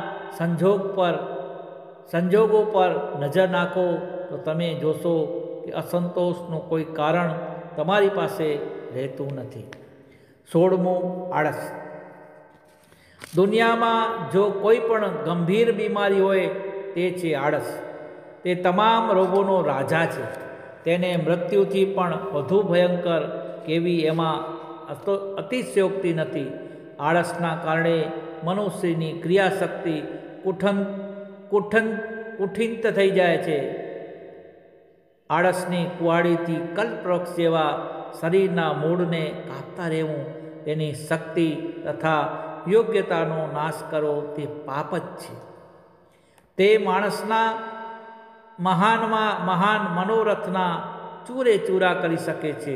સંજોગો પર નજર નાખો તો તમે જોશો કે અસંતોષનું કોઈ કારણ તમારી પાસે રહેતું નથી. 16મું આળસ. દુનિયામાં જો કોઈ પણ ગંભીર બીમારી હોય તે છે આળસ. તે તમામ રોગોનો રાજા છે. તેને મૃત્યુથી પણ વધુ ભયંકર કેવી એમાં અતિશયોક્તિ નથી. આળસના કારણે મનુષ્યની ક્રિયાશક્તિ કુઠિત થઈ જાય છે. આળસની કુહાડીથી કલ્પવૃક્ષ જેવા શરીરના મૂળને કાપતા રહેવું, તેની શક્તિ તથા યોગ્યતાનો નાશ કરવો તે પાપ જ છે. તે માણસના મહાનમાં મહાન મનોરથના ચૂરે ચૂરા કરી શકે છે.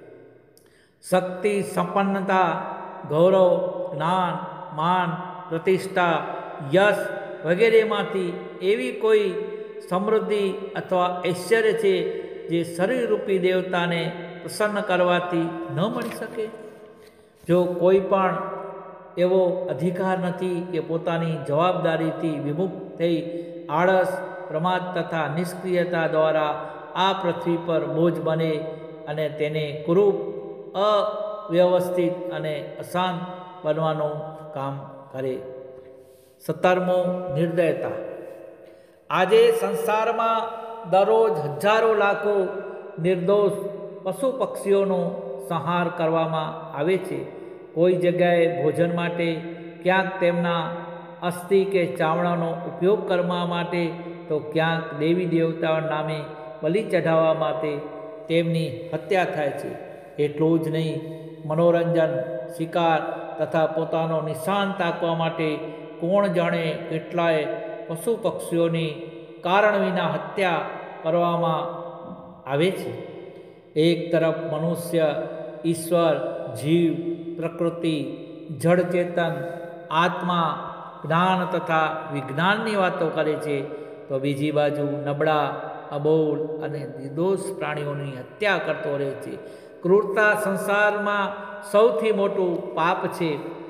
શક્તિ, સંપન્નતા, ગૌરવ, જ્ઞાન, માન, પ્રતિષ્ઠા, યશ વગેરેમાંથી એવી કોઈ સમૃદ્ધિ અથવા ઐશ્વર્ય છે જે શરીરરૂપી દેવતાને પ્રસન્ન કરવાથી ન મળી શકે? જો કોઈ પણ એવો અધિકાર નથી કે પોતાની જવાબદારીથી વિમુખ થઈ આળસ, પ્રમાદ તથા નિષ્ક્રિયતા દ્વારા આ પૃથ્વી પર બોજ બને અને તેને કુરૂપ, અવ્યવસ્થિત અને અશાંત બનવાનું કામ કરે. 17મો, નિર્દયતા. આજે સંસારમાં દરરોજ હજારો લાખો નિર્દોષ પશુ પક્ષીઓનો સંહાર કરવામાં આવે છે. કોઈ જગ્યાએ ભોજન માટે, ક્યાંક તેમના અસ્થિ કે ચામડાનો ઉપયોગ કરવા માટે, તો ક્યાંક દેવી દેવતાઓના નામે બલિ ચઢાવવા માટે તેમની હત્યા થાય છે. એટલું જ નહીં, મનોરંજન, શિકાર તથા પોતાનો નિશાન તાકવા માટે કોણ જાણે કેટલાય પશુ પક્ષીઓની કારણ વિના હત્યા કરવામાં આવે છે. એક તરફ મનુષ્ય, ઈશ્વર, જીવ, પ્રકૃતિ, જળ ચેતન, આત્મા, જ્ઞાન તથા વિજ્ઞાનની વાતો કરે છે, તો બીજી બાજુ નબળા, અબોલ અને નિર્દોષ પ્રાણીઓની હત્યા કરતો રહે છે. ક્રૂરતા સંસારમાં સૌથી મોટું પાપ છે.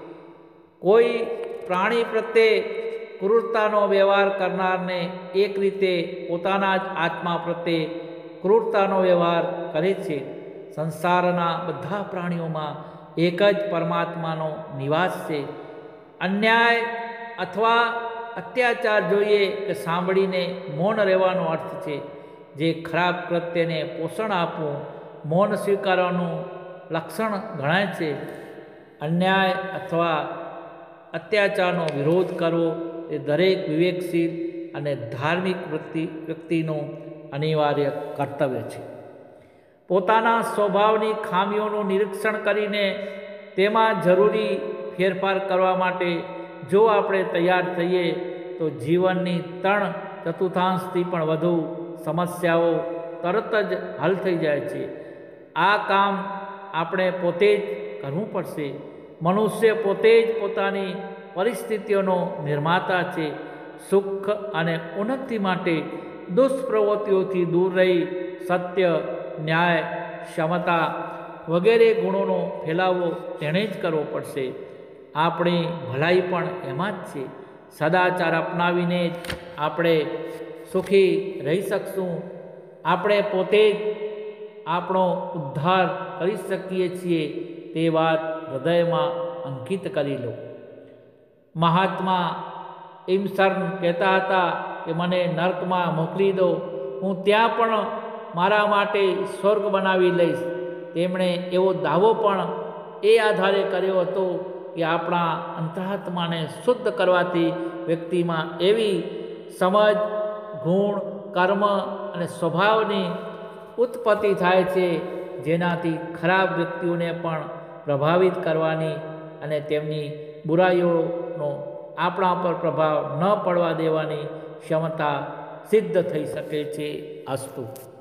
કોઈ પ્રાણી પ્રત્યે ક્રૂરતાનો વ્યવહાર કરનારને એક રીતે પોતાના જ આત્મા પ્રત્યે ક્રૂરતાનો વ્યવહાર કરે છે. સંસારના બધા પ્રાણીઓમાં એક જ પરમાત્માનો નિવાસ છે. અન્યાય અથવા અત્યાચાર જોઈએ કે સાંભળીને મૌન રહેવાનો અર્થ છે. જે ખરાબ કૃત્યને પોષણ આપવું મૌન સ્વીકારવાનું લક્ષણ ગણાય છે. અન્યાય અથવા અત્યાચારનો વિરોધ કરવો એ દરેક વિવેકશીલ અને ધાર્મિક વ્યક્તિનું અનિવાર્ય કર્તવ્ય છે. પોતાના સ્વભાવની ખામીઓનું નિરીક્ષણ કરીને તેમાં જરૂરી ફેરફાર કરવા માટે જો આપણે તૈયાર થઈએ તો જીવનની 3/4થી પણ વધુ સમસ્યાઓ તરત જ હલ થઈ જાય છે. આ કામ આપણે પોતે જ કરવું પડશે. મનુષ્ય પોતે જ પોતાની પરિસ્થિતિઓનો નિર્માતા છે. સુખ અને ઉન્નતિ માટે દુષ્પ્રવૃત્તિઓથી દૂર રહી સત્ય, ન્યાય, ક્ષમતા વગેરે ગુણોનો ફેલાવો તેણે જ કરવો પડશે. આપણી ભલાઈ પણ એમાં જ છે. સદાચાર અપનાવીને જ આપણે સુખી રહી શકશું. આપણે પોતે જ આપણો ઉદ્ધાર કરી શકીએ છીએ તે વાત હૃદયમાં અંકિત કરી લો. મહાત્મા ઈમસર્ન કહેતા હતા કે મને નર્કમાં મોકલી દો, હું ત્યાં પણ મારા માટે સ્વર્ગ બનાવી લઈશ. તેમણે એવો દાવો પણ એ આધારે કર્યો હતો કે આપણા અંતરાત્માને શુદ્ધ કરવાથી વ્યક્તિમાં એવી સમજ, ગુણ, કર્મ અને સ્વભાવની ઉત્પત્તિ થાય છે જેનાથી ખરાબ વ્યક્તિઓને પણ પ્રભાવિત કરવાની અને તેમની બુરાઈઓનો આપણા પર પ્રભાવ ન પડવા દેવાની ક્ષમતા સિદ્ધ થઈ શકે છે. અસ્તુ.